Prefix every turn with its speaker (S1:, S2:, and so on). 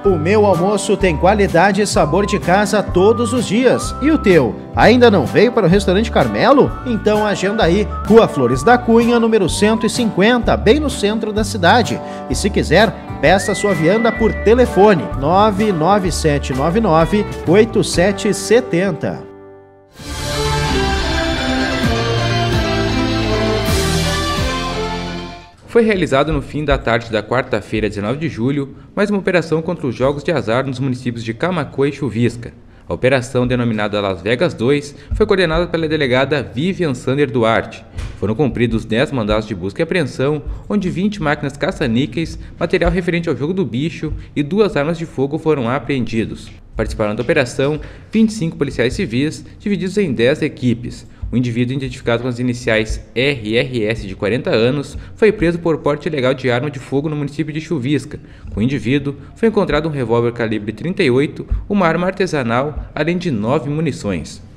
S1: O meu almoço tem qualidade e sabor de casa todos os dias. E o teu? Ainda não veio para o Restaurante Carmelo? Então agenda aí, Rua Flores da Cunha, número 150, bem no centro da cidade. E se quiser, peça sua vianda por telefone 99799-8770.
S2: Foi realizado no fim da tarde da quarta-feira, 19 de julho, mais uma operação contra os jogos de azar nos municípios de Camaquã e Chuvisca. A operação, denominada Las Vegas 2, foi coordenada pela delegada Vivian Sander Duarte. Foram cumpridos 10 mandados de busca e apreensão, onde 20 máquinas caça-níqueis, material referente ao jogo do bicho e 2 armas de fogo foram apreendidos. Participaram da operação 25 policiais civis, divididos em 10 equipes. O indivíduo, identificado com as iniciais RRS, de 40 anos, foi preso por porte ilegal de arma de fogo no município de Chuvisca. Com o indivíduo, foi encontrado um revólver calibre 38, uma arma artesanal, além de 9 munições.